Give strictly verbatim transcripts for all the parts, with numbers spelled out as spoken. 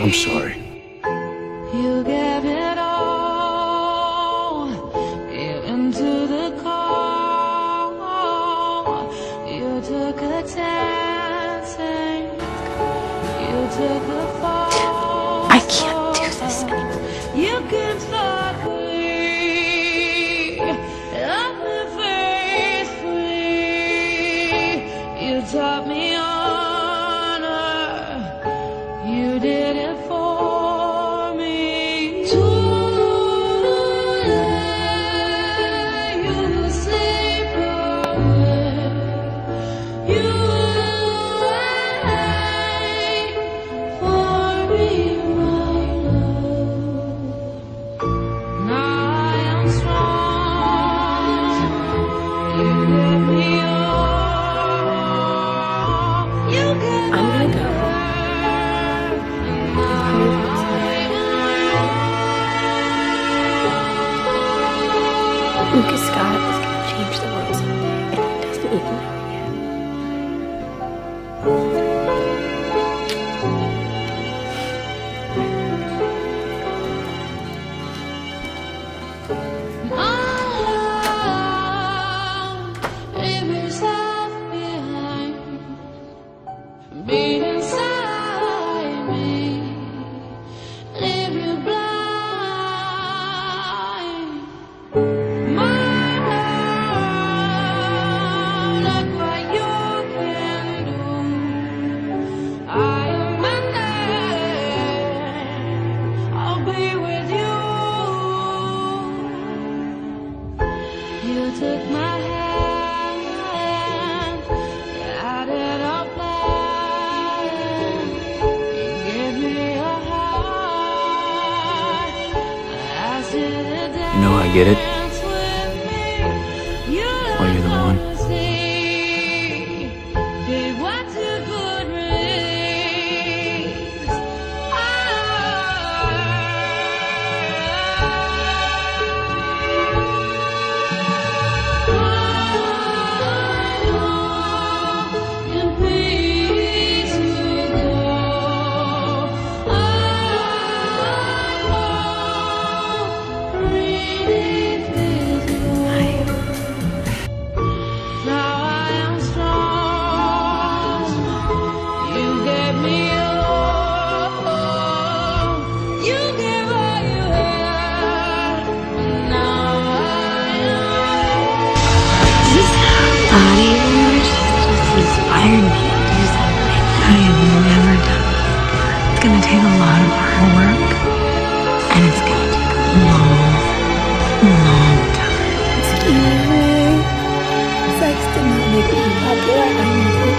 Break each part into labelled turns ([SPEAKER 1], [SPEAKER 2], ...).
[SPEAKER 1] I'm sorry.
[SPEAKER 2] You gave it all, even to the call. You took a dancing, you took a fall.
[SPEAKER 3] I can't do this anymore.
[SPEAKER 2] You can start free, let me faithfully. You taught me honor, you did it for me. Today you saved your way. You wait for me, my love. Now I am strong. You gave me all. You gave
[SPEAKER 3] I'm gonna go. Lucas Scott is gonna change the world someday, and he doesn't even know it yet.
[SPEAKER 2] Leave yourself behind. Be inside me. Leave you blind. My love, look what you can do. I am there. I'll be with you. You took my hand, guided our plan. You gave me a heart. I asked you to dance
[SPEAKER 1] You know I get it.
[SPEAKER 2] with me. You
[SPEAKER 1] Well, you're the
[SPEAKER 2] let
[SPEAKER 1] one.
[SPEAKER 2] me see, babe, what you could release. In peace you go. I hope breathe this way. Now I am strong. You gave me all. You gave all you had. Now I am.
[SPEAKER 3] This body of yours just inspired me to do something I have never done before. It's gonna take a lot of hard work, and it's gonna take a long, long time. Excuse me. Sex did not make me popular. I know it.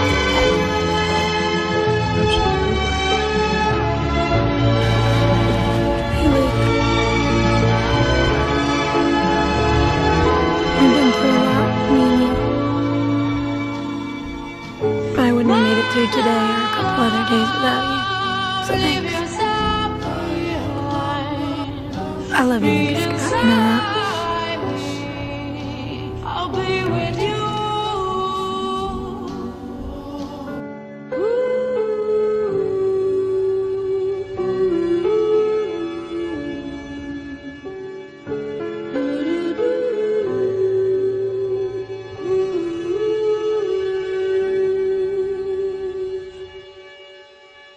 [SPEAKER 3] Hey, Luke. We've been through a lot, me and you. I wouldn't have made it through today or a couple other days without you. So thanks. I love you, Lucas Scott. You know that?